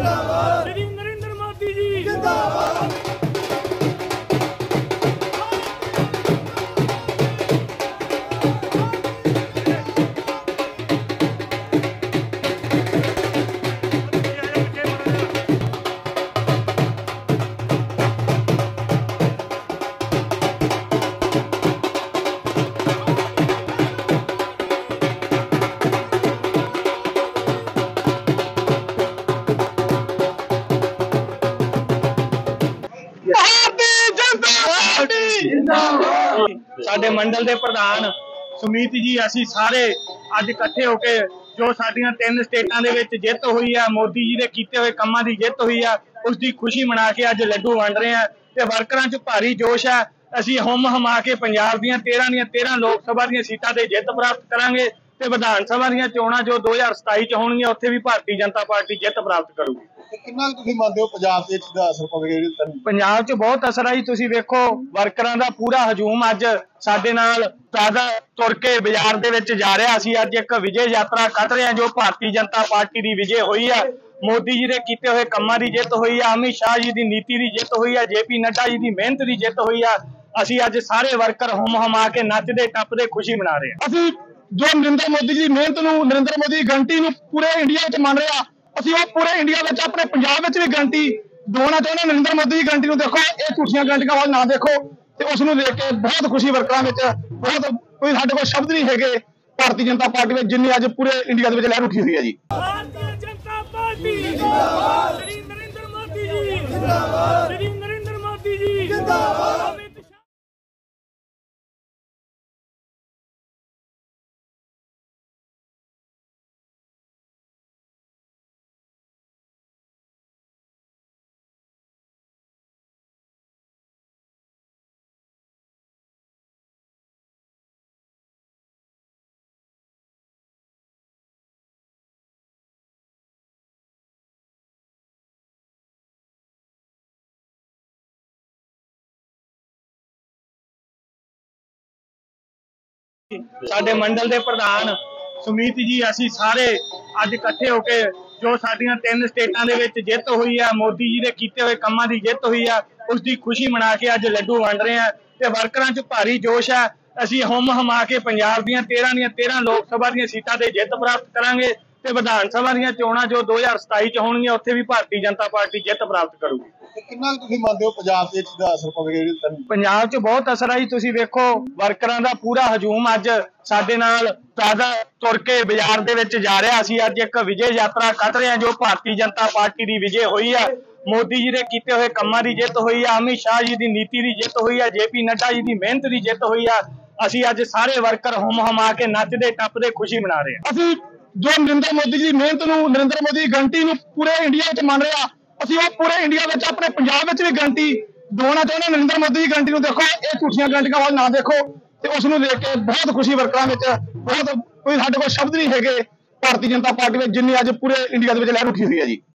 श्री नरेंद्र मोदी जी जिंदाबाद। साडे मंडल के प्रधान सुमीत जी असी सारे अज इकट्ठे होके जो साडियां 3 स्टेटां दे विच जित हुई है, मोदी जी दे कीते हुए कामां दी जित हुई है, उसकी खुशी मना के अज लड्डू वंड रहे हैं ते वर्करां च भारी जोश है। असी हुम हमा के पंजाब दियां 13 लोक सभा दियां सीटां ते जित प्राप्त करांगे ते विधान सभा दियां चोणां जो 2027 च होणगीਆਂ उत्थे भी भारतीय जनता पार्टी जित प्राप्त करूगी। कितना तुसीं मंनदे हो पंजाब दे विच असर पवेगा? पंजाब च बहुत असर आई। तुसीं वेखो वर्करां दा पूरा हजूम अज साडे नाल ताज़ा तुर के बाजार दे विच जा रहा। असीं अज एक विजय यात्रा कढ रहे हैं जो भारतीय जनता पार्टी दी विजय हुई है, मोदी जी दे कीते हुए कामां दी जित हुई है, अमित शाह जी दी नीति दी जित हुई है, JP नड्डा जी दी मेहनत दी जित हुई है। असीं अज सारे वर्कर हुम हमा के नचदे टपदे खुशी मना रहे हैं। असीं जो नरेंद्र मोदी जी मेहनत नूं, नरेंद्र मोदी दी गारंटी नूं पूरे इंडिया विच मन रहे आ। असीं वो पूरे इंडिया विच अपने पंजाब विच भी गारंटी दोना चाहुंदे। नरेंद्र मोदी की गारंटी नूं देखो, ये झूठियां गारंटियां वाल ना देखो ते उस नूं देख के बहुत खुशी वर्करां विच, बहुत कोई साडे कोल शब्द नहीं हैगे भारतीय जनता पार्टी विच जिन्नी अज पूरे इंडिया दे विच लहर उठी हुई है जी। भारतीय जनता पार्टी जिंदाबाद। श्री नरेंद्र मोदी जी जिंदाबाद। श्री नरेंद्र मोदी जी जिंदाबाद। साडे मंडल के प्रधान सुमीत जी असी सारे अज इकट्ठे होके जो साडियां 3 स्टेटां दे विच जित हुई है, मोदी जी दे कीते हुए कामां दी जित हुई है, उसकी खुशी मना के अज लड्डू वंड रहे हैं ते वर्करां च भारी जोश है। असीं हुम हमा के पंजाब दियां 13 लोक सभा दियां सीटां ते जित प्राप्त करांगे ते विधान सभा दियां चोणां जो 2027 च होणगीਆਂ उत्थे भी भारतीय जनता पार्टी जित प्राप्त करूगी। कितना तुसीं मंनदे हो पंजाब दे विच असर पवेगा? पंजाब च बहुत असर आई। तुसीं वेखो वर्करां दा पूरा हजूम अज साडे नाल ताज़ा तुर के बाजार दे विच जा रहा। असीं अज एक विजय यात्रा कढ रहे हैं जो भारतीय जनता पार्टी दी विजय हुई है, मोदी जी दे कीते हुए कामां दी जित हुई है, अमित शाह जी दी नीति दी जित हुई है, JP नड्डा जी दी मेहनत दी जित हुई है। असीं अज सारे वर्कर हुम हमा के नचदे टपदे खुशी मना रहे हैं। असीं जो नरेंद्र मोदी जी मेहनत नूं, नरेंद्र मोदी की गारंटी नूं पूरे इंडिया विच मन रहे आ। असीं वो पूरे इंडिया विच अपने पंजाब विच भी गारंटी दोना चाहुंदे। नरेंद्र मोदी की गारंटी नूं देखो, ये झूठियां गारंटियां वाल ना देखो ते उस नूं देख के बहुत खुशी वर्करां विच, बहुत कोई साडे कोल शब्द नहीं हैगे भारतीय जनता पार्टी विच जिन्नी अज पूरे इंडिया दे विच लहर उठी हुई है जी।